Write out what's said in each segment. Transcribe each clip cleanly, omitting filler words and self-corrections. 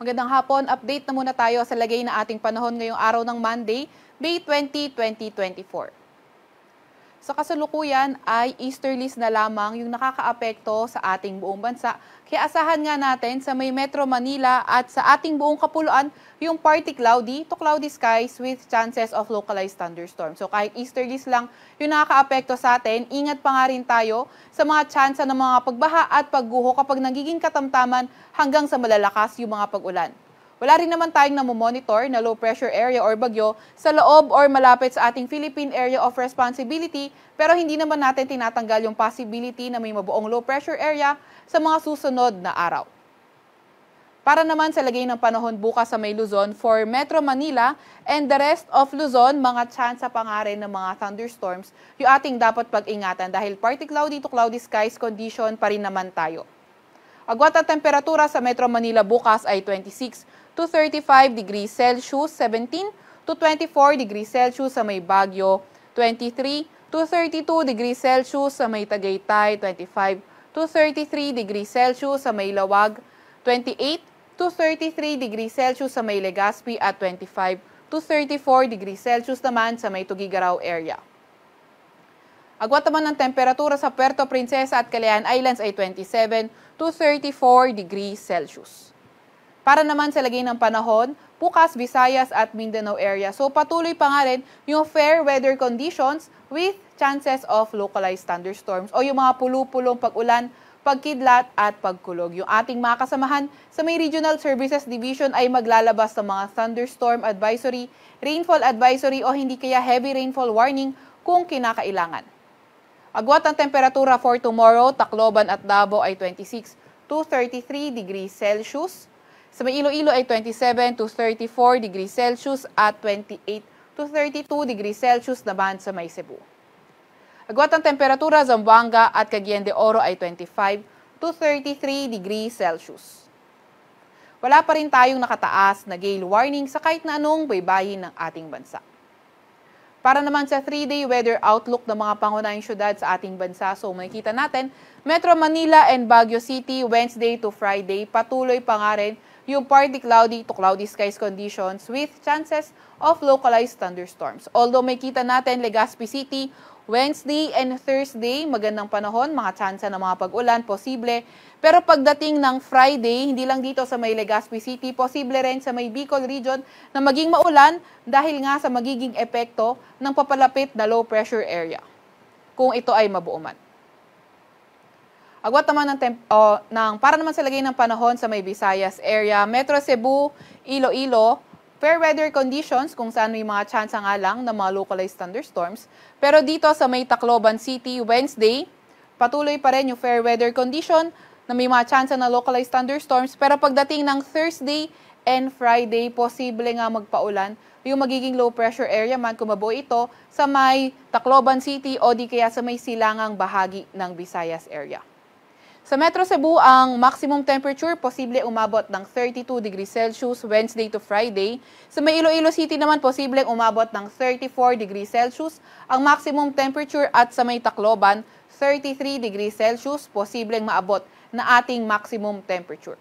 Magandang hapon, update na muna tayo sa lagay na ating panahon ngayong araw ng Monday, May 20, 2024. Sa kasalukuyan ay easterlies na lamang yung nakakaapekto sa ating buong bansa. Kaya asahan nga natin sa may Metro Manila at sa ating buong kapuluan yung partly cloudy to cloudy skies with chances of localized thunderstorms. So kahit easterlies lang yung nakakaapekto sa atin, ingat pa nga rin tayo sa mga tsansa ng mga pagbaha at pagguho kapag nagiging katamtaman hanggang sa malalakas yung mga pag-ulan. Wala rin naman tayong namomonitor na low pressure area or bagyo sa loob or malapit sa ating Philippine Area of Responsibility, pero hindi naman natin tinatanggal yung possibility na may mabuong low pressure area sa mga susunod na araw. Para naman sa lagay ng panahon bukas sa may Luzon for Metro Manila and the rest of Luzon, mga tsansa pa nga rin ng mga thunderstorms yung ating dapat pag-ingatan dahil partly cloudy to cloudy skies condition pa rin naman tayo. Agwat ang temperatura sa Metro Manila bukas ay 26 to 35 degrees Celsius, 17 to 24 degrees Celsius sa may Baguio, 23 to 32 degrees Celsius sa may Tagaytay, 25 to 33 degrees Celsius sa may Lawag, 28 to 33 degrees Celsius sa may Legazpi at 25 to 34 degrees Celsius naman sa may Tugigaraw area. Agwat naman ng temperatura sa Puerto Princesa at Calayan Islands ay 27 to 34 degrees Celsius. Para naman sa lagay ng panahon, bukas Visayas at Mindanao area. So patuloy pa nga rin yung fair weather conditions with chances of localized thunderstorms o yung mga pulu-pulong pag-ulan, pagkidlat at pagkulog. Yung ating mga kasamahan sa may Regional Services Division ay maglalabas ng mga thunderstorm advisory, rainfall advisory o hindi kaya heavy rainfall warning kung kinakailangan. Agwat ang temperatura for tomorrow, Tacloban at Davao ay 26 to 33 degrees Celsius. Sa may Iloilo ay 27 to 34 degrees Celsius at 28 to 32 degrees Celsius naman sa may Cebu. Agwat ang temperatura sa Zamboanga at Cagayan de Oro ay 25 to 33 degrees Celsius. Wala pa rin tayong nakataas na gale warning sa kahit na anong baybayin ng ating bansa. Para naman sa 3-day weather outlook ng mga pangunahing syudad sa ating bansa, so makikita natin, Metro Manila and Baguio City, Wednesday to Friday, patuloy pa nga rin yung partly cloudy to cloudy skies conditions with chances of localized thunderstorms. Although makikita natin Legazpi City, Wednesday and Thursday, magandang panahon, mga tsansa ng mga pag-ulan, posible. Pero pagdating ng Friday, hindi lang dito sa may Legazpi City, posible rin sa may Bicol region na maging maulan dahil nga sa magiging epekto ng papalapit na low pressure area, kung ito ay mabuo man. Agwat naman para naman sa lagay ng panahon sa may Visayas area, Metro Cebu, Iloilo, fair weather conditions kung saan may mga tsansa nga lang ng mga localized thunderstorms. Pero dito sa may Tacloban City, Wednesday, patuloy pa rin yung fair weather condition na may mga tsansa na localized thunderstorms. Pero pagdating ng Thursday and Friday, posible nga magpaulan yung magiging low pressure area man kung mabuo ito sa may Tacloban City o di kaya sa may silangang bahagi ng Visayas area. Sa Metro Cebu, ang maximum temperature posible umabot ng 32 degrees Celsius Wednesday to Friday. Sa may Iloilo City naman, posible umabot ng 34 degrees Celsius ang maximum temperature at sa may Tacloban, 33 degrees Celsius, posibleng maabot na ating maximum temperature.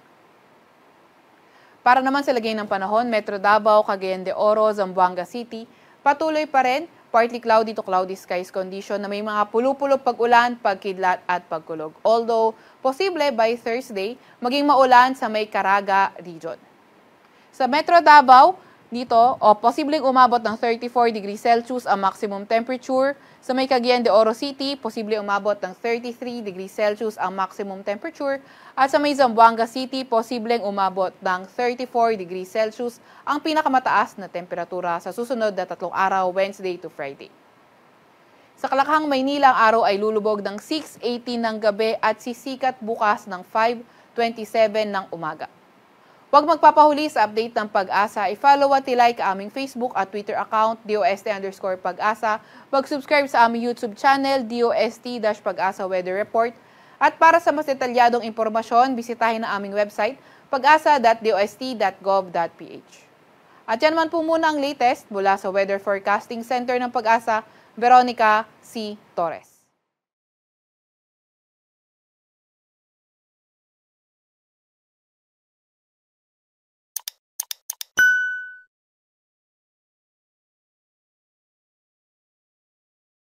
Para naman sa lagay ng panahon, Metro Davao, Cagayan de Oro, Zamboanga City, patuloy pa rin partly cloudy to cloudy skies condition na may mga pulu-pulo pag-ulan, pagkidlat at pagkulog. Although, posible by Thursday, maging maulan sa may Caraga region. Sa Metro Davao, dito, posibleng umabot ng 34 degrees Celsius ang maximum temperature. Sa may Cagayan de Oro City, posibleng umabot ng 33 degrees Celsius ang maximum temperature. At sa may Zamboanga City, posibleng umabot ng 34 degrees Celsius ang pinakamataas na temperatura sa susunod na 3 araw, Wednesday to Friday. Sa Kalakhang, Maynila, ang araw ay lulubog ng 6:18 ng gabi at sisikat bukas ng 5:27 ng umaga. Huwag magpapahuli sa update ng Pag-asa. I-follow at i-like aming Facebook at Twitter account, DOST_Pag-asa. Mag-subscribe sa aming YouTube channel, DOST-Pag-asa Weather Report. At para sa mas detalyadong impormasyon, bisitahin ang aming website, pag-asa.dost.gov.ph. At yan man po muna ang latest mula sa Weather Forecasting Center ng Pag-asa, Veronica C. Torres.